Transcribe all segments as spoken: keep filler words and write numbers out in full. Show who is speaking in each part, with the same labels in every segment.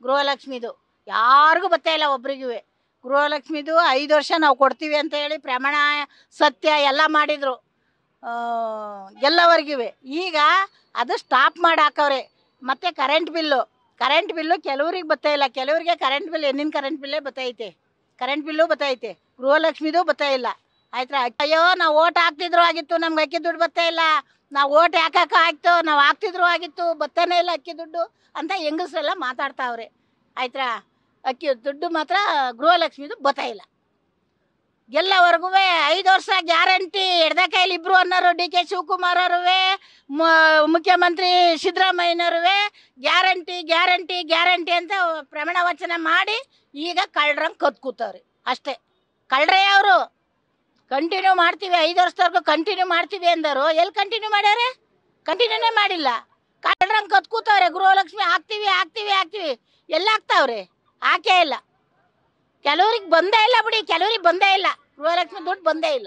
Speaker 1: ಗೃಹಲಕ್ಷ್ಮಿದು ಯಾರಿಗೂ ಬರ್ತಾ ಇಲ್ಲ ಒಬ್ರಿಗೂ. ಗೃಹಲಕ್ಷ್ಮಿದು ಐದು ವರ್ಷ ನಾವು ಕೊಡ್ತೀವಿ ಅಂತ ಹೇಳಿ ಪ್ರಮಾಣ ಸತ್ಯ ಎಲ್ಲ ಮಾಡಿದರು ಎಲ್ಲವರೆಗೂ. ಈಗ ಅದು ಸ್ಟಾಪ್ ಮಾಡಿ ಹಾಕವ್ರೆ. ಮತ್ತು ಕರೆಂಟ್ ಬಿಲ್ಲು ಕರೆಂಟ್ ಬಿಲ್ಲು ಕೆಲವ್ರಿಗೆ ಬರ್ತಾ ಇಲ್ಲ, ಕೆಲವರಿಗೆ ಕರೆಂಟ್ ಬಿಲ್ ಹೆಣ್ಣಿನ ಕರೆಂಟ್ ಬಿಲ್ಲೇ ಬರ್ತೈತೆ, ಕರೆಂಟ್ ಬಿಲ್ಲು ಬರ್ತೈತೆ, ಗೃಹಲಕ್ಷ್ಮಿದು ಬರ್ತಾ ಇಲ್ಲ. ಆಯ್ತಾ? ಅಯ್ಯೋ ನಾವು ಓಟ್ ಹಾಕ್ತಿದ್ರು ಆಗಿತ್ತು, ನಮ್ಗೆ ಅಕ್ಕಿ ದುಡ್ಡು ಬರ್ತಾ ಇಲ್ಲ, ನಾವು ಓಟ್ ಯಾಕಕ್ಕ ಆಯ್ತು, ನಾವು ಹಾಕ್ತಿದ್ರು ಆಗಿತ್ತು, ಬರ್ತಾನೆ ಇಲ್ಲ ಅಕ್ಕಿ ದುಡ್ಡು ಅಂತ ಹೆಂಗಸ್ರೆಲ್ಲ ಮಾತಾಡ್ತಾವ್ರೆ. ಆಯ್ತಾ? ಅಕ್ಕಿ ದುಡ್ಡು ಮಾತ್ರ ಗೃಹಲಕ್ಷ್ಮಿದು ಬರ್ತಾ ಇಲ್ಲ. ಎಲ್ಲವರೆಗೂ ಐದು ವರ್ಷ ಗ್ಯಾರಂಟಿ ಎಡ್ದ ಕೈಲಿ ಇಬ್ರು ಅನ್ನೋರು ಡಿ ಕೆ ಶಿವಕುಮಾರ್ ಅವರುವೆ, ಮುಖ್ಯಮಂತ್ರಿ ಸಿದ್ದರಾಮಯ್ಯನವರುವೆ ಗ್ಯಾರಂಟಿ ಗ್ಯಾರಂಟಿ ಗ್ಯಾರಂಟಿ ಅಂತ ಪ್ರಮಾಣ ವಚನ ಮಾಡಿ ಈಗ ಕಳ್ರಂಗೆ ಕತ್ ಕೂತವ್ರಿ ಅಷ್ಟೇ. ಕಳ್ರೆ ಅವರು ಕಂಟಿನ್ಯೂ ಮಾಡ್ತೀವಿ, ಐದು ವರ್ಷದವರೆಗೂ ಕಂಟಿನ್ಯೂ ಮಾಡ್ತೀವಿ ಅಂದರು. ಎಲ್ಲಿ ಕಂಟಿನ್ಯೂ ಮಾಡ್ಯಾರೆ? ಕಂಟಿನ್ಯೂನೇ ಮಾಡಿಲ್ಲ. ಕಳ್ರಂಗೆ ಕತ್ ಕೂತವ್ರೆ. ಗೃಹಲಕ್ಷ್ಮಿ ಹಾಕ್ತೀವಿ ಹಾಕ್ತೀವಿ ಹಾಕ್ತೀವಿ ಎಲ್ಲ ಹಾಕ್ತಾವ್ರೆ, ಹಾಕೇ ಇಲ್ಲ. ಕೆಲವ್ರಿಗೆ ಬಂದೇ ಇಲ್ಲ ಬಿಡಿ, ಕೆಲವ್ರಿಗೆ ಬಂದೇ ಇಲ್ಲ ಗೃಹಲಕ್ಷ್ಮಿ ದುಡ್ಡು, ಬಂದೇ ಇಲ್ಲ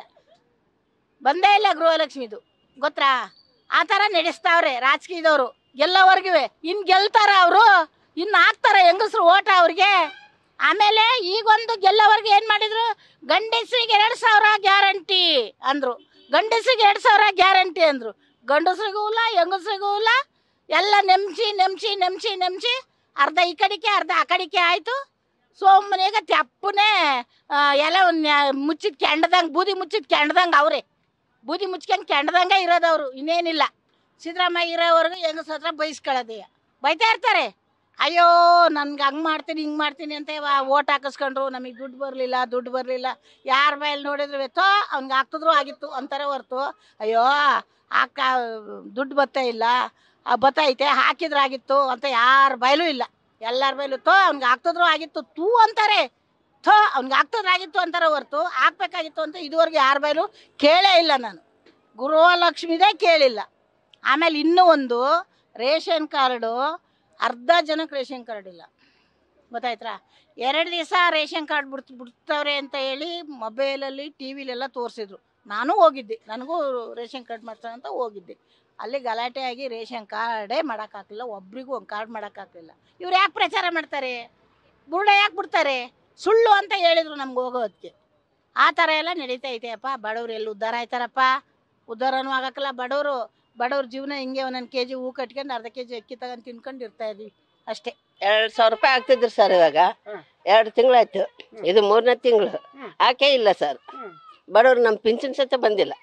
Speaker 1: ಬಂದೇ ಇಲ್ಲ ಗೃಹಲಕ್ಷ್ಮಿದು. ಗೊತ್ತಾ? ಆ ಥರ ನಡೆಸ್ತಾವ್ರೆ ರಾಜಕೀಯದವರು ಎಲ್ಲವರೆಗೂ. ಇನ್ನು ಗೆಲ್ತಾರ ಅವರು, ಇನ್ನು ಹಾಕ್ತಾರ ಹೆಂಗಸ್ರು ಓಟ ಅವ್ರಿಗೆ. ಆಮೇಲೆ ಈಗೊಂದು ಗೆಲ್ಲವರೆಗೆ ಏನು ಮಾಡಿದ್ರು? ಗಂಡಸರಿಗೆ ಎರಡು ಸಾವಿರ ಗ್ಯಾರಂಟಿ ಅಂದರು, ಗಂಡಸರಿಗೆ ಎರಡು ಸಾವಿರ ಗ್ಯಾರಂಟಿ ಅಂದರು. ಗಂಡಸ್ರಿಗೂ ಇಲ್ಲ ಹೆಂಗಸ್ರಿಗೂ ಇಲ್ಲ, ಎಲ್ಲ ನೆಮ್ಸಿ ನೆಮ್ಸಿ ನೆಮ್ಸಿ ನೆಮ್ಸಿ ಅರ್ಧ ಈ ಕಡೆಗೆ ಅರ್ಧ ಆ ಕಡೆಗೆ ಆಯಿತು. ಸೋಮನೆಗ ತೆಪ್ಪನೇ ಎಲ್ಲ ಮುಚ್ಚಿದ ಕೆಂಡದಂಗೆ, ಬೂದಿ ಮುಚ್ಚಿದ ಕೆಂಡದಂಗೆ ಅವರೇ, ಬೂದಿ ಮುಚ್ಕೊಂಡು ಕೆಂಡದಂಗೆ ಇರೋದವರು, ಇನ್ನೇನಿಲ್ಲ. ಸಿದ್ದರಾಮಯ್ಯ ಇರೋವರೆಗೂ ಹೆಂಗಸ ಹತ್ರ ಬೈಸ್ಕೊಳ್ಳೋದೇ, ಬೈತಾ ಇರ್ತಾರೆ. ಅಯ್ಯೋ ನನ್ಗೆ ಹಂಗೆ ಮಾಡ್ತೀನಿ ಹಿಂಗೆ ಮಾಡ್ತೀನಿ ಅಂತ ಓಟ್ ಹಾಕಿಸ್ಕೊಂಡ್ರು, ನಮಗೆ ದುಡ್ಡು ಬರಲಿಲ್ಲ ದುಡ್ಡು ಬರಲಿಲ್ಲ. ಯಾರ ಮೇಲೆ ನೋಡಿದ್ರು ತೋ ಅವ್ನಿಗೆ ಹಾಕಿದ್ರು ಆಗಿತ್ತು ಅಂತಾರೆ ಹೊರ್ತು, ಅಯ್ಯೋ ಹಾಕ ದುಡ್ಡು ಬರ್ತಾ ಇಲ್ಲ, ಬತ್ತೈತೆ ಹಾಕಿದ್ರಾಗಿತ್ತು ಅಂತ ಯಾರ ಬಯಲು ಇಲ್ಲ. ಎಲ್ಲರ ಬಯಲು ತೋ ಅವ್ನಿಗೆ ಹಾಕ್ತಿದ್ರು ಆಗಿತ್ತು ತೂ ಅಂತಾರೆ, ಥೋ ಅವ್ನಿಗೆ ಹಾಕ್ತಿದ್ರಾಗಿತ್ತು ಅಂತಾರೆ ಹೊರ್ತು ಹಾಕ್ಬೇಕಾಗಿತ್ತು ಅಂತ ಇದುವರೆಗೆ ಯಾರ ಬಯಲು ಕೇಳೇ ಇಲ್ಲ ನಾನು. ಗೃಹಲಕ್ಷ್ಮಿದೇ ಕೇಳಿಲ್ಲ. ಆಮೇಲೆ ಇನ್ನೂ ಒಂದು ರೇಷನ್ ಕಾರ್ಡು, ಅರ್ಧ ಜನಕ್ಕೆ ರೇಷನ್ ಕಾರ್ಡ್ ಇಲ್ಲ. ಗೊತ್ತಾಯ್ತಾ? ಎರಡು ದಿವಸ ರೇಷನ್ ಕಾರ್ಡ್ ಬಿಡ್ತು ಬಿಡ್ತವ್ರೆ ಅಂತ ಹೇಳಿ ಮೊಬೈಲಲ್ಲಿ ಟಿ ವಿಲೆಲ್ಲ ತೋರಿಸಿದ್ರು. ನಾನು ಹೋಗಿದ್ದೆ, ನನಗೂ ರೇಷನ್ ಕಾರ್ಡ್ ಮಾಡ್ತಾರೆ ಅಂತ ಹೋಗಿದ್ದೆ. ಅಲ್ಲಿ ಗಲಾಟೆ ಆಗಿ ರೇಷನ್ ಕಾರ್ಡೇ ಮಾಡೋಕ್ಕಾಗಲಿಲ್ಲ, ಒಬ್ರಿಗೂ ಒಂದು ಕಾರ್ಡ್ ಮಾಡೋಕ್ಕಾಗಲಿಲ್ಲ. ಇವ್ರು ಯಾಕೆ ಪ್ರಚಾರ ಮಾಡ್ತಾರೆ? ಬುರುಡ ಯಾಕೆ ಬಿಡ್ತಾರೆ? ಸುಳ್ಳು ಅಂತ ಹೇಳಿದರು ನಮ್ಗೆ ಹೋಗೋದಕ್ಕೆ. ಆ ಥರ ಎಲ್ಲ ನಡೀತೈತೆಯಪ್ಪ. ಬಡವ್ರು ಎಲ್ಲಿ ಉದ್ಧಾರ ಆಯ್ತಾರಪ್ಪ? ಉದ್ಧಾರನೂ ಆಗೋಕ್ಕಲ್ಲ ಬಡವರು. ಬಡವ್ರ ಜೀವನ ಹಿಂಗೆ ಒಂದೊಂದು ಕೆ ಜಿ ಹೂ ಕಟ್ಕೊಂಡು ಅರ್ಧ ಕೆ ಜಿ ಅಕ್ಕಿ ತಗೊಂಡು ತಿನ್ಕೊಂಡು ಇರ್ತಾ ಇದ್ವಿ ಅಷ್ಟೇ.
Speaker 2: ಎರಡು ಸಾವಿರ ರೂಪಾಯಿ ಆಗ್ತಿದ್ರು ಸರ್, ಇವಾಗ ಎರಡು ತಿಂಗಳಾಯ್ತು, ಇದು ಮೂರನೇ ತಿಂಗಳು ಆಕೆ ಇಲ್ಲ ಸರ್. ಬಡವ್ರು ನಮ್ಮ ಪಿಂಚಣಿ ಸತ ಬಂದಿಲ್ಲ,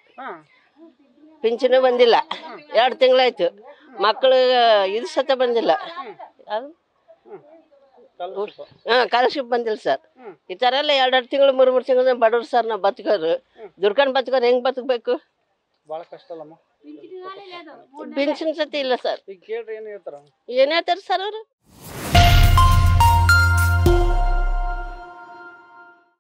Speaker 2: ಪಿಂಚಣಿ ಬಂದಿಲ್ಲ, ಎರಡು ತಿಂಗಳಾಯ್ತು. ಮಕ್ಕಳು ಇದು ಸತ ಬಂದಿಲ್ಲ, ಹಾಂ ಕಾಲರ್ಶಿಪ್ ಬಂದಿಲ್ಲ ಸರ್. ಈ ಥರ ಎಲ್ಲ ಎರಡೆರಡು ತಿಂಗಳು ಮೂರು ಮೂರು ತಿಂಗಳು ಬಡವ್ರು ಸರ್. ನಾವು ಬದುಕೋರು ದುಡ್ಕೊಂಡು ಬದುಕೋರು ಹೆಂಗೆ ಬದುಕಬೇಕು?
Speaker 3: ಭಾಳ ಕಷ್ಟ ಅಲ್ಲಮ್ಮ.
Speaker 2: ಪಿಂಚಣಿ ಸತಿ ಇಲ್ಲ ಸರ್.
Speaker 3: ಈಗ ಕೇಳ್ರಿ ಏನು ಹೇಳ್ತಾರ?
Speaker 2: ಏನು ಹೇಳ್ತಾರೆ ಸರ್ ಅವರು?